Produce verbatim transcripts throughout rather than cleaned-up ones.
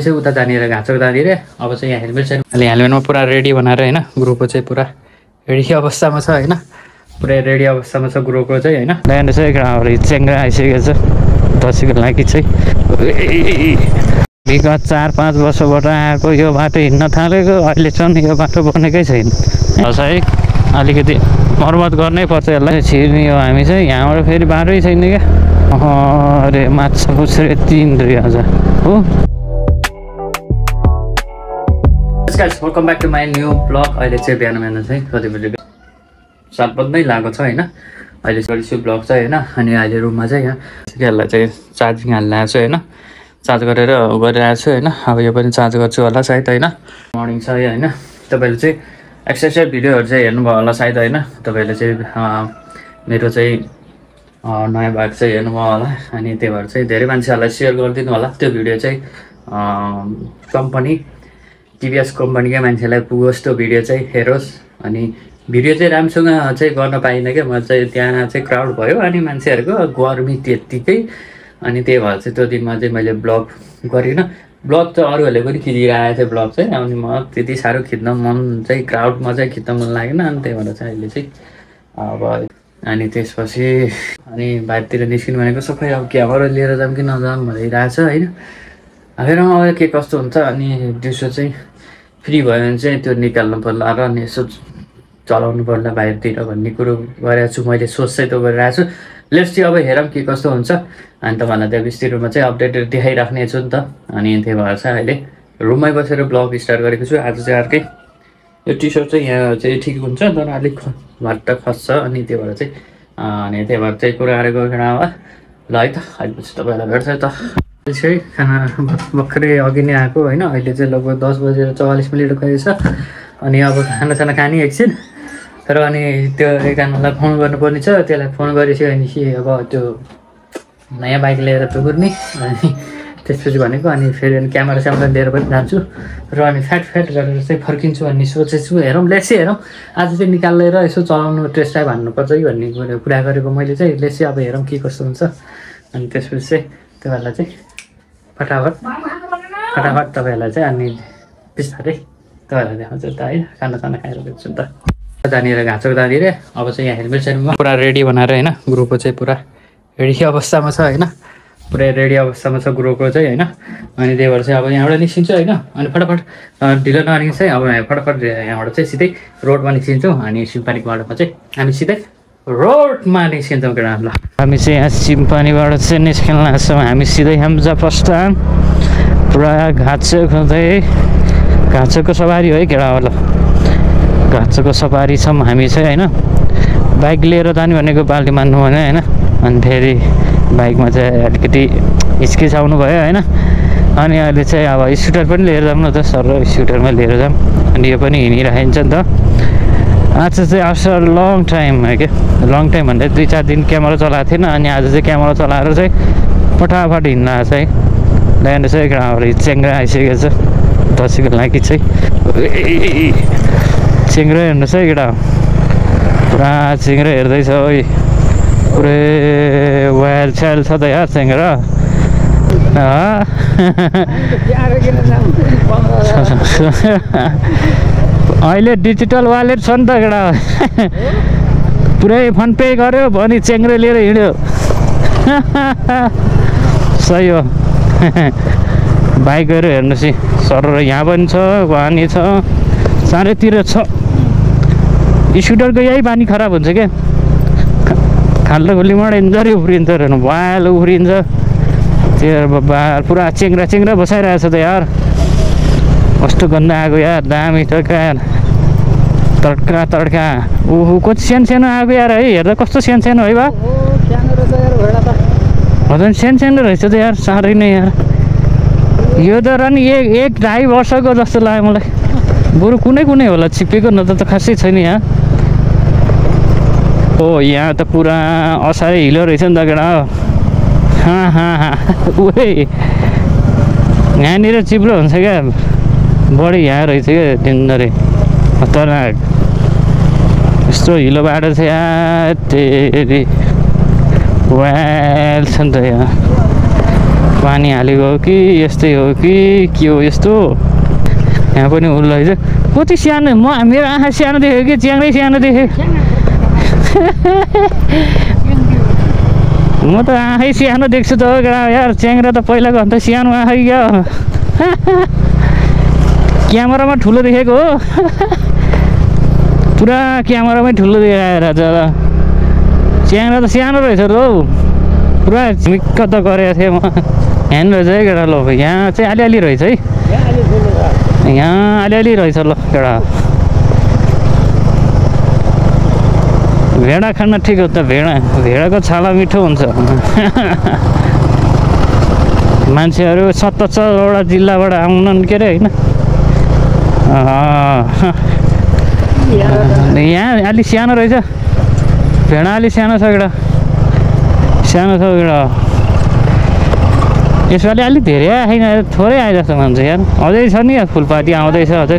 चाहिँ उता जानेर घाँचो जानेर अब चाहिँ यहाँ हेलमेट चाहिँ अहिले हेलमेटमा पुरा रेडी बनाएर होइन ग्रुपको चाहिँ पुरा रेडी अवस्थामा छ होइन पुरै रेडी अवस्थामा छ ग्रुपको चाहिँ होइन ल्यान्ड चाहिँ चेङ्गा आइसकेको छ दसैँको लागि चाहिँ विगत चार पाँच वर्षबाट आएको यो बाटो हिँड्न थालेको अहिलेसम्म यो बाटो बनेकै छैन है अलिकति मर्मत गर्नै पर्छ यसलाई छिर्ने हो हामी चाहिँ यहाँबाट फेरि बाटै छैन क्या अरे माछा पुछ्रे तिन दुई हजार हो guys welcome back to my new blog अहिले चाहिँ बिहान बिहान चाहिँ कति बजी सात बज्दै लागेको छ होइन अहिले गरिछु ब्लग चाहिँ होइन अनि अहिले रुममा चाहिँ यहाँ यसलाई चाहिँ चार्जिङ हालिरहेको छु होइन चार्ज गरेर गरिरहेको छु होइन अब यो पनि चार्ज गर्छु होला सायद होइन मर्निङ छ होइन तपाईँले चाहिँ एक्सर्साइज भिडियोहरू चाहिँ हेर्नुभयो होला सायद होइन तपाईँले चाहिँ मेरो चाहिँ नयाँ भाग चाहिँ हेर्नुभयो होला अनि त्यही भएर चाहिँ धेरै मान्छेहरूलाई सेयर गरिदिनु होला त्यो भिडियो चाहिँ कम्पनी टिभीएस कम्पनीकै मान्छेलाई पुगोस् त्यो भिडियो चाहिँ हेरोस् अनि भिडियो चाहिँ राम्रोसँग चाहिँ गर्न पाइनँ क्या म चाहिँ त्यहाँ चाहिँ क्राउड भयो अनि मान्छेहरूको गर्मी त्यत्तिकै अनि त्यही भएर चाहिँ त्यो दिनमा चाहिँ मैले ब्लग गरिनँ ब्लग त अरूहरूले पनि खिचिरहेको थियो ब्लग चाहिँ अनि म त्यति साह्रो खिच्न मन चाहिँ क्राउडमा चाहिँ खिच्न मन लागेन अनि त्यही भएर चाहिँ अहिले चाहिँ अब अनि त्यसपछि अनि बाहिरतिर निस्किनु भनेको सबै अब क्यामेरा लिएर जाऊँ कि नजाऊँ भनिरहेको छ होइन हेरौँ अब के कस्तो हुन्छ अनि दिउँसो चाहिँ फ्री भयो भने चाहिँ त्यो निकाल्नु पर्ला र अनि यसो चलाउनु पर्ला बाहिरतिर भन्ने कुरो गरेको छु मैले सोच चाहिँ त्यो गरिरहेको छु लेट्स चाहिँ अब हेरौँ के कस्तो हुन्छ अनि तपाईँहरूलाई त्यो बिस्तिरोमा चाहिँ अपडेट देखाइराख्ने छु नि त अनि त्यही भएर चाहिँ अहिले रुममै बसेर ब्लग स्टार्ट गरेको छु आज चाहिँ अर्कै यो टी सर्ट चाहिँ यहाँ चाहिँ ठिक हुन्छ तर अलिक भट्ट खस्छ अनि त्यही भएर चाहिँ अनि त्यही भएर चाहिँ कुरा गरेको खेडा हो ल है त अहिलेपछि तपाईँहरूलाई भेट्छ त चाहिँ खाना भर्खरै अघि नै आएको होइन अहिले चाहिँ लगभग दस बजेर चौवालिस मिनट गएको छ अनि अब खानासाना खाने एकछिन तर अनि त्यो एकजनालाई फोन गर्नुपर्ने छ त्यसलाई फोन गरिसकेपछि अब त्यो नयाँ बाइक लिएर पुग्ने अनि त्यसपछि भनेको अनि फेरि अनि क्यामेरा स्यामेरा लिएर पनि जान्छु र अनि फ्याट फ्याट गरेर चाहिँ फर्किन्छु भन्ने सोचेछु हेरौँ लेट्सै हेरौँ आज चाहिँ निकालेर यसो चलाउनु टेस्ट ड्राइभ हान्नुपर्छ कि भन्ने कुरो कुरा गरेको मैले चाहिँ लेट्सै अब हेरौँ के कस्तो हुन्छ अनि त्यसपछि चाहिँ तपाईँहरूलाई चाहिँ फटाफट फटाफट तपाईँहरूलाई चाहिँ अनि बिस्तारै तपाईँहरूलाई देखाउँछु त है खानासाना खाएर भेट्छु नि त जानेर घाँचो जानेर अब चाहिँ यहाँ हेलमेट सेलमेटमा पुरा रेडी बनाएर होइन ग्रुपको चाहिँ पुरा रेडी अवस्थामा छ होइन पुरै रेडी अवस्थामा छ ग्रुपको चाहिँ होइन अनि त्यही भएर चाहिँ अब यहाँबाट निस्किन्छु होइन अनि फटाफट ढिलो ननिस्किनु चाहिँ अब फटाफट यहाँबाट चाहिँ सिधै रोडमा निस्किन्छौँ अनि सिम्पानीको बाटोमा चाहिँ हामी सिधै रोडमा निस्किन्छौँ केटा ल हामी चाहिँ यहाँ सिम्पानीबाट चाहिँ निस्किन लाग्छौँ हामी सिधै हाम्जा प्रस्थान पुरा घाँचो खुँदै घाँचोको सवारी हो है केटा ल घाँचोको सवारी छौँ हामी चाहिँ होइन बाइक लिएर जाने भनेको बाल्टी मान्नु भने होइन अनि फेरि बाइकमा चाहिँ अलिकति हिचकिचाउनु भयो होइन अनि अहिले चाहिँ अब स्कुटर पनि लिएर जाऊँ न त सर स्कुटरमा लिएर जाऊँ अनि यो पनि हिँडिराखिन्छ नि त आज चाहिँ आफ्टर लङ टाइम है क्या लङ टाइम भन्दा दुई चार दिन क्यामेरा चलाएको थिएन अनि आज चाहिँ क्यामेरा चलाएर चाहिँ फटाफट हिँड्न चाहिँ ल्यान्ड चाहिँ अब चेङ्ग्रा आइसकेको छ दसैँको लागि चाहिँ चिङ्ग्रो हेर्नुहोस् है केटा पुरा चिङ्ग्रो हेर्दैछ है पुरै वायल स्याल छ त यार चिङ्ग्रो अहिले डिजिटल वालेट छ नि त केटा पुरै फोन पे गर्यो भने चेङ्ग्रो लिएर हिँड्यो सही हो बाइकहरू हेर्नुहोस् सर यहाँ पनि छ वानी छ चारैतिर छ स्कुटरको यही बानी खराब हुन्छ क्या खाल्लो खुल्लीबाट इन्जरी उफ्रिन्छ हेर्नु बाल उफ्रिन्छ त्यो बाल पुरा चेङ्ग्रा चेङ्ग्रा बसाइरहेको छ त यार कस्तो गन्दा आएको यार दामी त यार तड्का तड्का ऊ कति सानो सानो आएको यार है हेर्दा कस्तो सानो सानो है बा हजुर सानो सानो रहेछ त यार साह्रै नै यार यो त रन एक एक ढाई वर्षको जस्तो लाग्यो मलाई बरु कुनै कुनै होला छिप्पेको न त खासै छैन यहाँ ओ यहाँ त पुरा असारै हिलो रहेछ नि त केटा हाँ हाँ हाँ उही यहाँनिर चिप्लो हुन्छ क्या बढी यहाँ रहेछ क्या दिनभरि खतरनाक यस्तो हिलो बाटो छ यहाँ तेरि वाल छ नि त यहाँ पानी हालेको हो कि यस्तै हो कि के हो यस्तो यहाँ पनि उसलाई चाहिँ कति सानो म मेरो आँखा सानो देख्यो कि च्याङ्रै सानो देखेँ म त आँखै सानो देख्छु त यार च्याङ्रा त पहिलाको भन्दा सानो आँखै क्या क्यामेरामा ठुलो देखेको हो पुरा क्यामेरामै ठुलो देखाएर जरा च्याङ्रा त सानो रहेछ त हौ पुरा झिमिक्क त गरेको थिएँ म ह्यान्ड रहेछ है केटा ल यहाँ चाहिँ अलिअलि रहेछ है यहाँ अलिअलि रहेछ ल केटा भेडा खान ठिक हो त भेडा भेडाको छाला मिठो हुन्छ मान्छेहरू सतहत्तरवटा जिल्लाबाट आउनन् के अरे होइन यहाँ अलिक सानो रहेछ भेडा अलिक सानो छ केटा सानो छ केटा यसपालि अलिक धेरै आएन थोरै आए जस्तो मान्छे यार अझै छ नि फुलपाती आउँदैछ अझै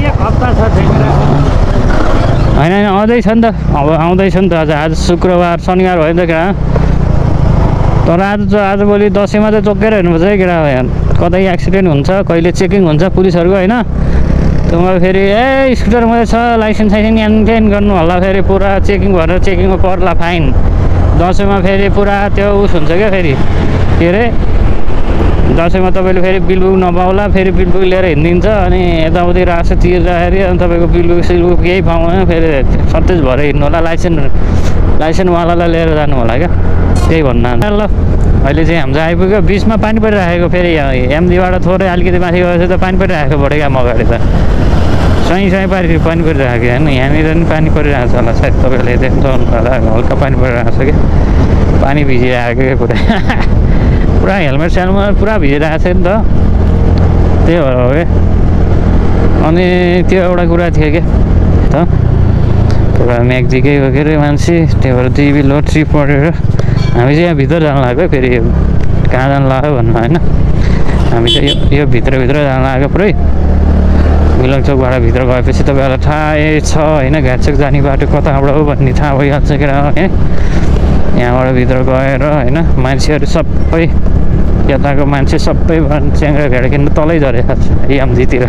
होइन होइन अझै छ नि त अब आउँदैछ नि त आज आज शुक्रबार शनिबार भयो नि त केटा तर आज त आजभोलि दसैँमा चाहिँ चोकेर हेर्नुपर्छ है केटा यार कतै एक्सिडेन्ट हुन्छ कहिले चेकिङ हुन्छ पुलिसहरूको होइन तपाईँ फेरि ए स्कुटरमा छ लाइसेन्स साइसेन्स यान ट्यान गर्नु होला फेरि पुरा चेकिङ भएर चेकिङमा पर्ला फाइन दसैँमा फेरि पुरा त्यो उस हुन्छ क्या फेरि के अरे दसैँमा तपाईँले फेरि बिलबुक नपाउला फेरि बिलबुक लिएर हिँडिदिन्छ अनि यताउति रासो तिर्दाखेरि अनि तपाईँको बिलबुक सिलबुक केही पाउँदैन फेरि सतेज भएर हिँड्नु होला लाइसेन्स लाइसेन्सवालालाई लिएर जानु होला क्या त्यही भन्न ल अहिले चाहिँ हाम्रो आइपुग्यो बिचमा पानी परिराखेको फेरि एमजीबाट थोरै अलिकति माथि गएपछि त पानी परिरहेको बढेको म अगाडि त सही सही पारि पानी परिरहेको होइन यहाँनिर पनि पानी परिरहेको छ होला सायद तपाईँले देख्नुहुन्छ होला हल्का पानी परिरहेको छ क्या पानी भिजिरहेको क्या पुरै पुरा हेलमेट सेलमेट पुरा भिजिरहेको छ नि त त्यही भएर हो क्या अनि त्यो एउटा कुरा थियो क्या त पुरा म्यागजीकै हो के अरे मान्छे त्यही भएर टिभी लोड ट्रिप परेर हामी चाहिँ यहाँ भित्र जानु लाग्यो फेरि कहाँ जानु लाग्यो भन्नु होइन हामी चाहिँ यो यो भित्रभित्र जानु लाग्यो पुरै मिलन चोकबाट भित्र गएपछि तपाईँहरूलाई थाहै छ होइन घाटचोक जाने बाटो कताबाट हो भन्ने थाहा भइहाल्छ क्या है यहाँबाट भित्र गएर होइन मान्छेहरू सबै यताको मान्छे सबै च्याङ्ग्रा भेडा किन्नु तलै झरेको छ एमजीतिर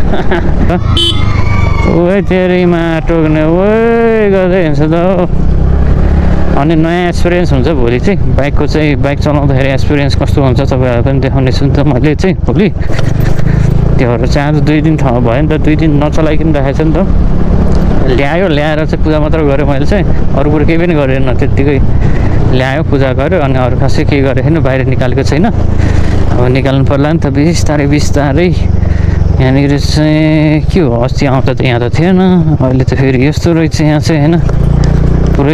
ओ तेरीमा टोक्ने ओ गर्दै हिँड्छ त अनि नयाँ एक्सपिरियन्स हुन्छ भोलि चाहिँ बाइकको चाहिँ बाइक चलाउँदाखेरि एक्सपिरियन्स कस्तो हुन्छ तपाईँहरूलाई पनि देखाउने छु नि त मैले चाहिँ भोलि त्यो भएर चाहिँ आज दुई दिन ठाउँ भयो नि त दुई दिन नचलाइकन राखेको छ नि त ल्यायो ल्याएर चाहिँ पूजा मात्र गरेँ मैले चाहिँ अरू कुरो केही पनि गरेन त्यत्तिकै ल्यायो पूजा गऱ्यो अनि अरू खासै केही गरेको छैन बाहिर निकालेको छैन अब निकाल्नु पर्ला नि त बिस्तारै बिस्तारै यहाँनिर चाहिँ के हो अस्ति आउँदा त यहाँ त थिएन अहिले त फेरि यस्तो रहेछ यहाँ चाहिँ होइन पुरै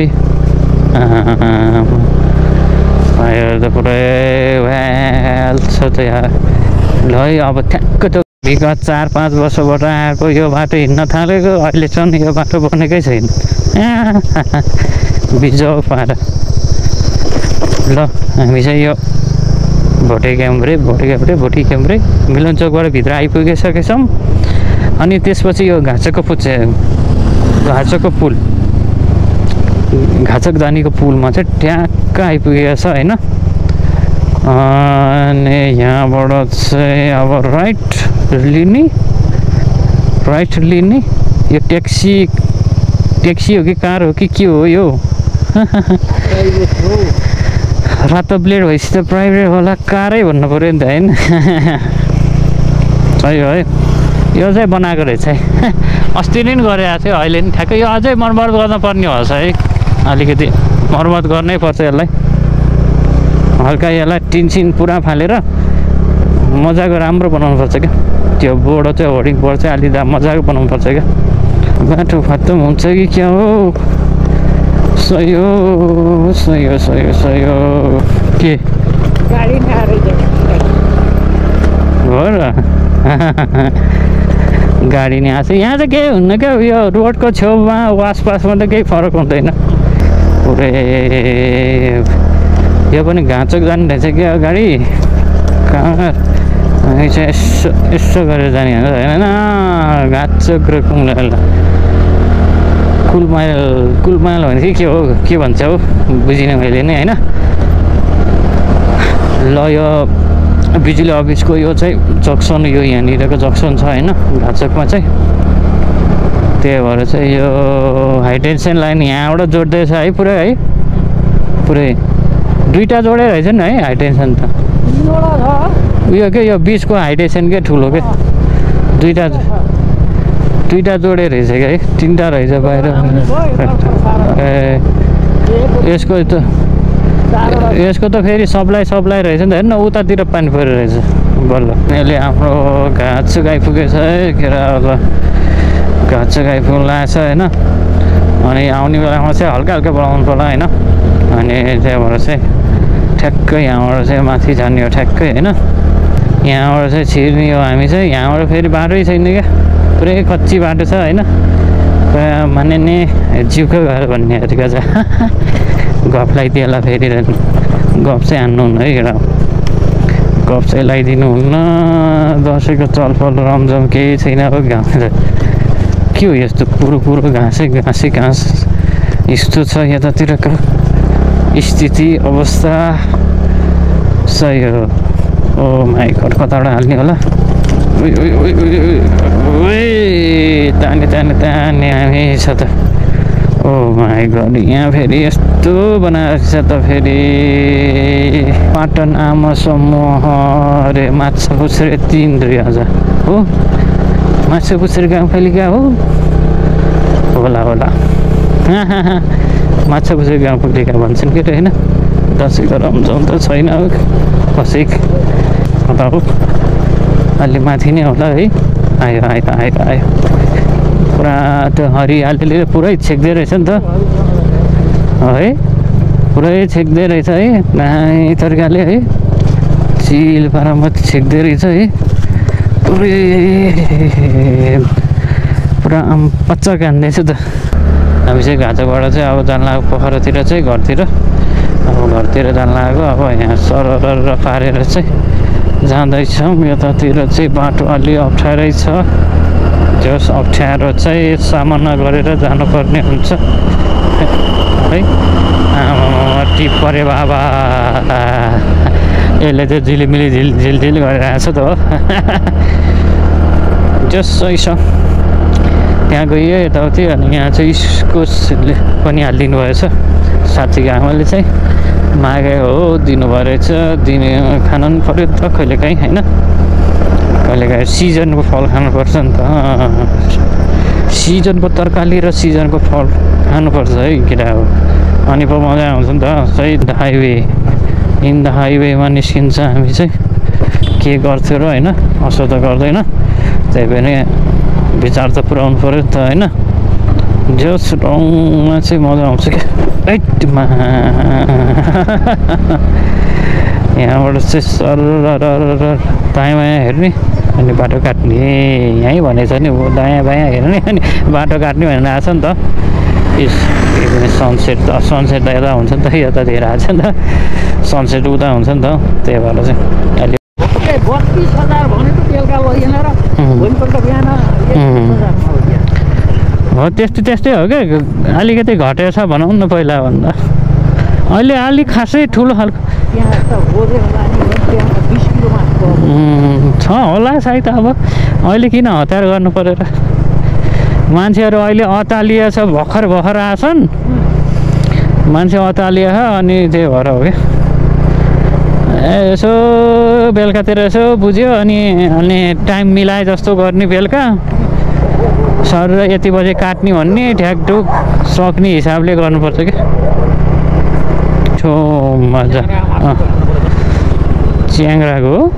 त पुरै भ्याल छ त यहाँ ल है अब ठ्याक्क त विगत चार पाँच वर्षबाट आएको यो बाटो हिँड्न थालेको अहिले चाहिँ यो बाटो बनेकै छैन बिजो पाएर ल हामी चाहिँ यो भोटे क्याम्ब्रे भोटे क्याम्ब्रे भोटी क्याम्ब्रे मिलन चोकबाट भित्र आइपुगिसकेका छौँ अनि त्यसपछि यो घाँचोको पुल घाँचोको पुल घाँचोक जानेको पुलमा चाहिँ ट्याक्क आइपुगेको छ होइन अनि यहाँबाट चाहिँ अब राइट लिने राइट लिने यो ट्याक्सी ट्याक्सी हो कि कार हो कि के हो यो रातो ब्लेड भएपछि त प्राइभेट होला कारै भन्नु पऱ्यो नि त होइन सही हो है यो चाहिँ बनाएको रहेछ है अस्ति नै गरेको थियो अहिले नि ठ्याक्कै यो अझै मर्मत गर्न पर्ने हुन्छ है अलिकति मर्मत गर्नै पर्छ यसलाई हल्का यसलाई टिनसिन पुरा फालेर मजाको राम्रो बनाउनु पर्छ क्या त्यो बोर्ड चाहिँ होर्डिङ बोर्ड चाहिँ अलि मजाको बनाउनु पर्छ क्या बाटो खत्तम हुन्छ कि क्या हो सही हो सही हो सही हो सही हो के हो र गाडी नै आएको छ यहाँ चाहिँ केही हुन्न क्या यो रोडको छेउमा आसपासमा त केही फरक हुँदैन पुरै यो पनि घाँचोक जाने रहेछ क्या गाडी कहाँ हामी चाहिँ यसो यसो गरेर जाने होइन घाँचोक र कुम्लाल कुलमाइल कुलमाइल भने के हो के भन्छ हौ बुझिनँ मैले नै होइन ल यो बिजुली अफिसको यो चाहिँ जक्सन यो यहाँनिरको जक्सन छ होइन घाचोकमा चाहिँ त्यही भएर चाहिँ यो हाई टेन्सन लाइन यहाँबाट जोड्दैछ है पुरै है पुरै दुईवटा जोडेर रहेछ नि है हाई टेन्सन त उयो के यो बिचको हाई टेन्सन के ठुलो के दुईवटा दुईवटा जोडेर रहेछ क्या है तिनवटा रहेछ बाहिर ए यसको त यसको त फेरि सप्लाई सप्लाई रहेछ नि त हेर्न उतातिर पानी परेर रहेछ बल्ल यसले हाम्रो घाँस चाहिँ आइपुगेछ है के अरे घाँस चाहिँ आइपुग्नु लागेछ होइन अनि आउने बेलामा चाहिँ हल्का हल्का बढाउनु पर्ला होइन अनि त्यही भएर चाहिँ ठ्याक्कै यहाँबाट चाहिँ माथि जाने हो ठ्याक्कै होइन यहाँबाट चाहिँ छिर्ने हो हामी चाहिँ यहाँबाट फेरि बाटै छैन क्या पुरै कच्ची बाटो छ होइन माने नि जिउको घर भन्ने हरिका छ गफ लगाइदिएला फेरि गफ चाहिँ हान्नुहुन्न है केटा गफ चाहिँ लगाइदिनुहुन्न दसैँको चलफल रमझम केही छैन अब घाँस के हो यस्तो कुरो कुरो घाँसै घाँसै घाँस यस्तो छ यतातिरको स्थिति अवस्था सही हो ओ माइ गड कताबाट हाल्ने होला ताने ताने ताने हामी छ त ओ माइ गड यहाँ फेरि यस्तो बनाएको छ त फेरि पाटन आमा समूह अरे माछा पुछ्रे तिन दुई हजार हो माछा पुछ्रे गाउँपालिका हो होला होला माछा पुछ्रे गाउँपालिका भन्छन् के त होइन दसैँको रमझम त छैन कसै कता हो अलि माथि नै होला है आयो आयो आयो आयो पुरा त्यो हरियालीले पुरै छेक्दै रहेछ नि त है पुरै छेक्दै रहेछ है नाइ तरिकाले है चिल पारामा छेक्दै रहेछ है पुरै पुरा पच्चक हान्दैछ त हामी चाहिँ घाँचोबाट चाहिँ अब जान लागेको पोखरातिर चाहिँ घरतिर अब घरतिर जान लागेको अब यहाँ सरर पारेर चाहिँ जाँदैछौँ यतातिर चाहिँ बाटो अलि अप्ठ्यारै छ जस अप्ठ्यारो चाहिँ सामना गरेर जानुपर्ने हुन्छ है टिप परे बाबा यसले चाहिँ झिलिमिली झिल झिलझिल गरिरहेको छ त हो जस सही छ त्यहाँ गयो यताउति अनि यहाँ चाहिँ इस्कुसले पनि हालिदिनु भएछ साथीको आमाले चाहिँ मागे हो दिनुभयो रहेछ दिने खानु पनि पऱ्यो त कहिलेकाहीँ होइन कहिलेकाहीँ सिजनको फल खानुपर्छ नि त सिजनको तरकारी र सिजनको फल खानुपर्छ है केटा हो अनि पो मजा आउँछ नि त सही द हाइवे इन द हाइवेमा निस्किन्छ हामी चाहिँ के गर्थ्यो र होइन असो त गर्दैन त्यही पनि विचार त पुऱ्याउनु पऱ्यो नि त होइन जस रङमा चाहिँ मजा आउँछ क्या ऐटमा यहाँबाट चाहिँ सर दायाँ बायाँ हेर्ने अनि बाटो काट्ने यहीँ भनेछ नि दायाँ बायाँ हेर्ने अनि बाटो काट्ने भनेर आएको छ नि त इस सनसेट त सनसेट त यता हुन्छ नि त यतातिर आएको छ नि त सनसेट उता हुन्छ नि त त्यही भएर चाहिँ अहिले बत्तीस हजार भनेको बेलुका भएन र भोलिपल्ट बिहान हो त्यस्तै त्यस्तै हो क्या अलिकति घटेको छ भनौँ न पहिला भन्दा अहिले अलिक खासै ठुलो खालको छ होला सायद अब अहिले किन हतार गर्नु पऱ्यो र मान्छेहरू अहिले अतालिया छ भर्खर भर्खर आछन् मान्छे अतालिया छ अनि त्यही भएर हो क्या यसो बेलुकातिर यसो बुझ्यो अनि अनि टाइम मिलाए जस्तो गर्ने बेलुका सर यति बजे काट्ने भन्ने ठ्याकठुक सक्ने हिसाबले गर्नुपर्छ क्या छो मजा च्याङ्राको हो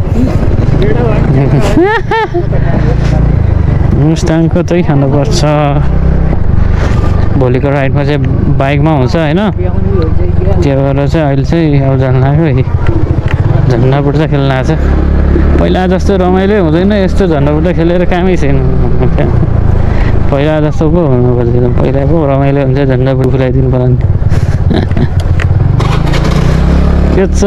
मुस्ताङको चाहिँ खानुपर्छ भोलिको राइडमा चाहिँ बाइकमा हुन्छ होइन त्यो भएर चाहिँ अहिले चाहिँ अब जान लाग्यो है झन्डापुर्जा खेल्न आएको छ पहिला जस्तो रमाइलो हुँदैन यस्तो झन्डापुर्जा खेलेर कामै छैन पहिला जस्तो पो हुनुपर्छ पहिला पो रमाइलो हुन्छ झन्डापुर पुऱ्याइदिनु पर्यो नि के छ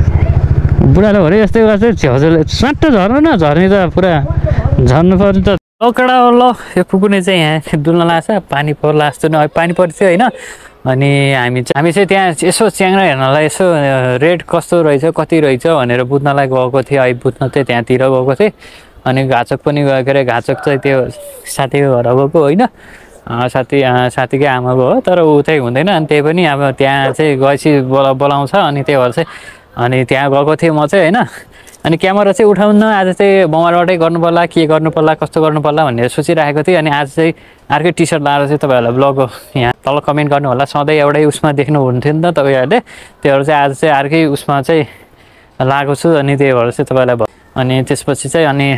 बुढाले भरे यस्तै गर्छ छेउछेउले स्वाट्ट झर्नु न झर्ने त पुरा झर्नु पर्ने त लकडा ल यो पुग्ने चाहिँ यहाँ डुल्न लाग्छ पानी पर्ला जस्तो न पानी पर्थ्यो होइन अनि हामी चाहिँ हामी चाहिँ त्यहाँ यसो च्याङ्रा हेर्नलाई यसो रेट कस्तो रहेछ कति रहेछ भनेर बुझ्नलाई गएको थिएँ है बुझ्न चाहिँ त्यहाँतिर गएको थिएँ अनि घाचक पनि गयो के अरे घाचक चाहिँ त्यो साथीको घर गएको होइन साथी साथीकै आमाको हो तर ऊ चाहिँ हुँदैन अनि त्यही पनि अब त्यहाँ चाहिँ गएपछि बोला बोलाउँछ अनि त्यही भएर चाहिँ अनि त्यहाँ गएको थिएँ म चाहिँ होइन अनि क्यामेरा चाहिँ उठाउन आज चाहिँ मोबाइलबाटै गर्नु पर्ला के गर्नु पर्ला कस्तो गर्नु पर्ला भनेर सोचिरहेको थिएँ अनि आज चाहिँ अर्कै टी सर्ट लाएर चाहिँ तपाईँहरूलाई ब्लग यहाँ तल कमेन्ट गर्नु होला सधैँ एउटै उसमा देख्नु हुन्थ्यो नि त तपाईँहरूले त्यही भएर चाहिँ आज चाहिँ अर्कै उसमा चाहिँ लगाएको छु अनि त्यही भएर चाहिँ तपाईँलाई अनि त्यसपछि चाहिँ अनि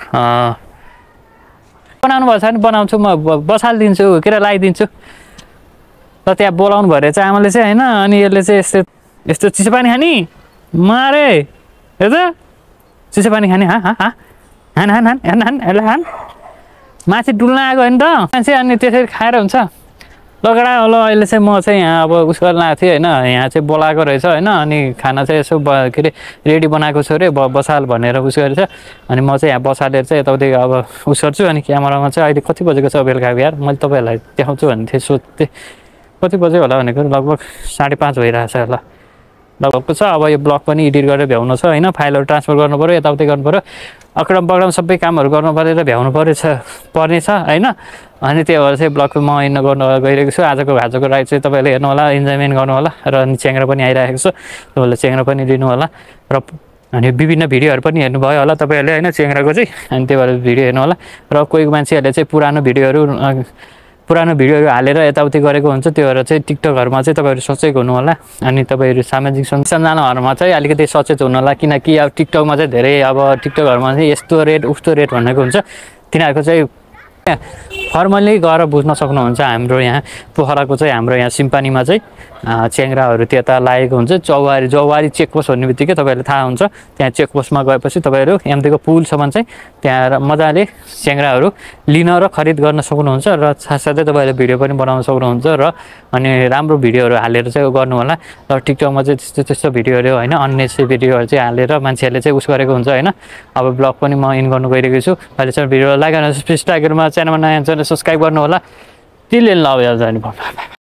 बनाउनु भएको छ भने बनाउँछु म बसालिदिन्छु के अरे लगाइदिन्छु र त्यहाँ बोलाउनु भएर चाहिँ आमाले चाहिँ होइन अनि यसले चाहिँ यस्तो यस्तो चिसो पानी खाने मारे हेर त चिसो पानी खाने हा हा हान हान हान हान हान यसलाई हान माथि डुल्न आएको होइन त मान्छे अनि त्यसरी खाएर हुन्छ लगडा होला अहिले चाहिँ म चाहिँ यहाँ अब उस गर्न आएको थिएँ होइन यहाँ चाहिँ बोलाएको रहेछ होइन अनि खाना चाहिँ यसो के अरे रेडी बनाएको छु अरे बसाल भनेर उस गरेछ अनि म चाहिँ यहाँ बसालेर चाहिँ यताउति अब उस गर्छु अनि क्यामेरामा चाहिँ अहिले कति बजेको छ बेलुका यार मैले तपाईँहरूलाई देखाउँछु भन्ने थिएँ सोध्थेँ कति बज्यो होला भनेको लगभग साढे पाँच भइरहेको छ होला लगभग छ अब यो ब्लग पनि एडिट गरेर भ्याउनु छ होइन फाइलहरू ट्रान्सफर गर्नु पऱ्यो यताउति गर्नु पऱ्यो अक्रम बक्रम सबै कामहरू गर्नु परेर भ्याउनु परेछ पर्नेछ होइन अनि त्यही भएर चाहिँ ब्लगको म इन गर्नु गइरहेको छु आजको भाजको राइड चाहिँ तपाईँले हेर्नु होला इन्जोयमेन्ट गर्नु होला र अनि च्याङ्रा पनि आइरहेको छ तपाईँहरूले च्याङ्रा पनि लिनु होला र अनि विभिन्न भिडियोहरू पनि हेर्नुभयो होला तपाईँहरूले होइन च्याङ्राको चाहिँ अनि त्यही भएर भिडियो हेर्नु होला र कोही मान्छेहरूले चाहिँ पुरानो भिडियोहरू पुरानो भिडियोहरू हालेर यताउति गरेको हुन्छ त्यो भएर चाहिँ टिकटकहरूमा चाहिँ तपाईँहरू सचेत हुनु होला अनि तपाईँहरू सामाजिक सञ्जालहरूमा चाहिँ अलिकति सचेत हुनु होला किनकि अब टिकटकमा चाहिँ धेरै अब टिकटकहरूमा चाहिँ यस्तो रेट उस्तो रेट भनेको हुन्छ तिनीहरूको चाहिँ फर्मल्ली गएर बुझ्न सक्नुहुन्छ हाम्रो यहाँ पोखराको चाहिँ हाम्रो यहाँ सिम्पानीमा चाहिँ च्याङ्राहरू त्यता लागेको हुन्छ चौवारी जौवारी चेकपोस्ट भन्ने बित्तिकै तपाईँहरूले थाहा हुन्छ त्यहाँ चेकपोस्टमा गएपछि तपाईँहरू एमदीको पुलसम्म चाहिँ त्यहाँ मजाले च्याङ्राहरू लिन र खरिद गर्न सक्नुहुन्छ र साथसाथै तपाईँहरूले भिडियो पनि बनाउन सक्नुहुन्छ र अनि राम्रो भिडियोहरू हालेर चाहिँ गर्नु होला र टिकटकमा चाहिँ त्यस्तो त्यस्तो भिडियोहरू होइन अन्य भिडियोहरू चाहिँ हालेर मान्छेहरूले चाहिँ उस गरेको हुन्छ होइन अब ब्लग पनि म इन गर्नु गइरहेको छु अहिले चाहिँ भिडियो लाइक प्लिज टाइगरमा च्यानलमा नयाँ च्यानल सब्सक्राइब गर्नु होला टिल लभ